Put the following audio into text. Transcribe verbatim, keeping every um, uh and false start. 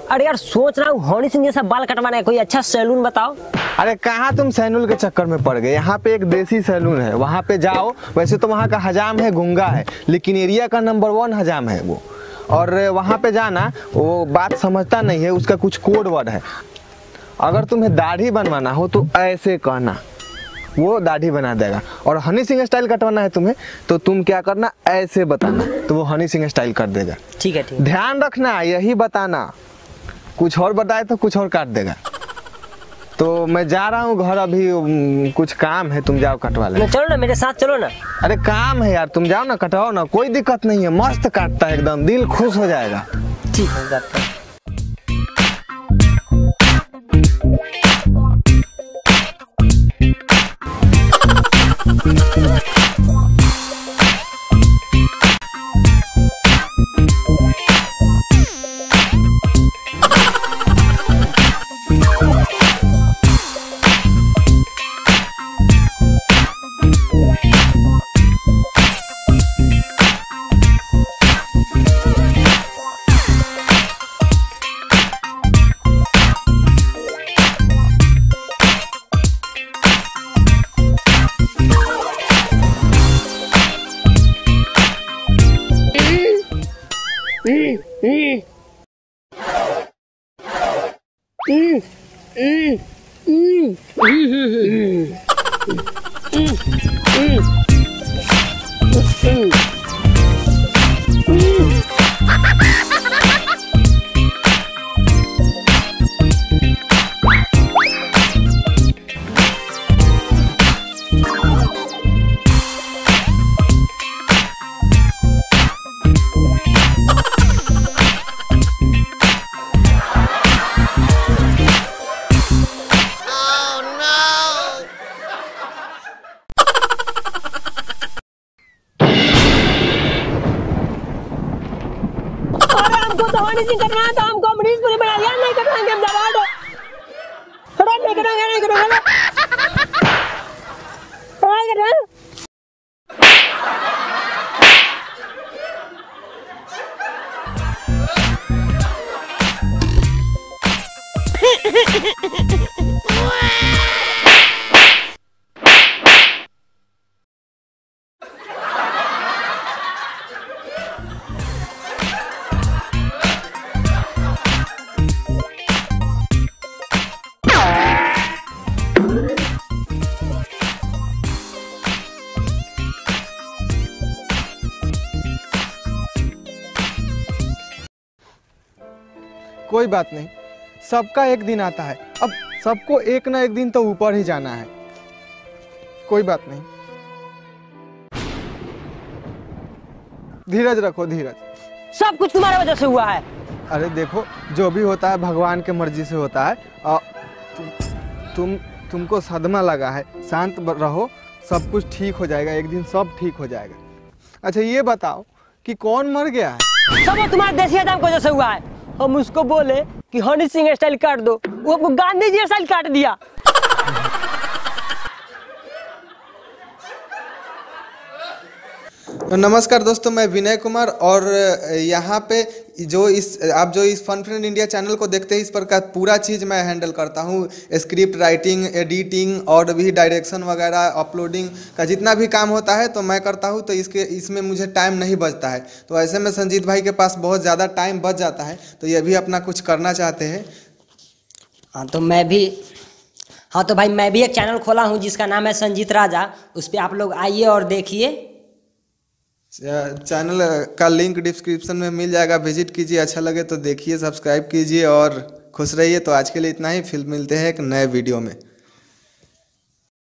अरे यार सोच रहा हूँ हनी सिंह जैसा बाल कटवाना है, कोई अच्छा सैलून बताओ। अरे कहाँ तुम सैलून के चक्कर में पड़ गए। यहाँ पे एक देसी सैलून है, वहाँ पे जाओ। वैसे तो वहाँ का हजाम है गूंगा है, लेकिन एरिया का नंबर वन हजाम है वो। और वहाँ पे जाना, वो बात समझता नहीं है, उसका कुछ कोड वर्ड है। अगर तुम्हें दाढ़ी बनवाना हो तो ऐसे कहना, वो दाढ़ी बना देगा। और हनी सिंह स्टाइल कटवाना है तुम्हें तो तुम क्या करना, ऐसे बताना, तो वो हनी सिंह स्टाइल कर देगा। ठीक है ठीक। ध्यान रखना, यही बताना, कुछ और बताए तो कुछ और काट देगा। तो मैं जा रहा हूँ घर, अभी कुछ काम है, तुम जाओ कटवा ले। चलो ना मेरे साथ, चलो ना। अरे काम है यार, तुम जाओ ना, कटवाओ ना, कोई दिक्कत नहीं है, मस्त काटता है एकदम, दिल खुश हो जाएगा। ठीक है जाते हैं। हमको तो हनी सिंह कटवाना था, हमको अमरीश पुरी बना दिया। नहीं कटवाएंगे हम, दबा दो। हटा, नहीं कटवाएंगे, नहीं कटवाएंगे, कोई बात नहीं, सबका एक दिन आता है। अब सबको एक ना एक दिन तो ऊपर ही जाना है, कोई बात नहीं। धीरज रखो, धीरज। सब कुछ तुम्हारी वजह से हुआ है। अरे देखो, जो भी होता है भगवान के मर्जी से होता है। आ, तुम, तुम तुमको सदमा लगा है, शांत रहो, सब कुछ ठीक हो जाएगा, एक दिन सब ठीक हो जाएगा। अच्छा ये बताओ कि कौन मर गया है? सब तुम्हारे देसी हजाम की वजह से हुआ है। हम उसको बोले कि हनी सिंह स्टाइल काट दो, वो आपको गांधी जी स्टाइल काट दिया। नमस्कार दोस्तों, मैं विनय कुमार और यहाँ पे जो इस आप जो इस फन फ्रेंड इंडिया चैनल को देखते हैं, इस पर का पूरा चीज़ मैं हैंडल करता हूँ। स्क्रिप्ट राइटिंग, एडिटिंग और भी डायरेक्शन वगैरह, अपलोडिंग का जितना भी काम होता है तो मैं करता हूँ। तो इसके इसमें मुझे टाइम नहीं बचता है, तो ऐसे में संजीत भाई के पास बहुत ज़्यादा टाइम बच जाता है, तो ये भी अपना कुछ करना चाहते हैं। हाँ तो मैं भी हाँ तो भाई मैं भी एक चैनल खोला हूँ जिसका नाम है संजीत राजा। उस पर आप लोग आइए और देखिए। चैनल का लिंक डिस्क्रिप्शन में मिल जाएगा, विजिट कीजिए, अच्छा लगे तो देखिए, सब्सक्राइब कीजिए और खुश रहिए। तो आज के लिए इतना ही, फिर मिलते हैं एक नए वीडियो में।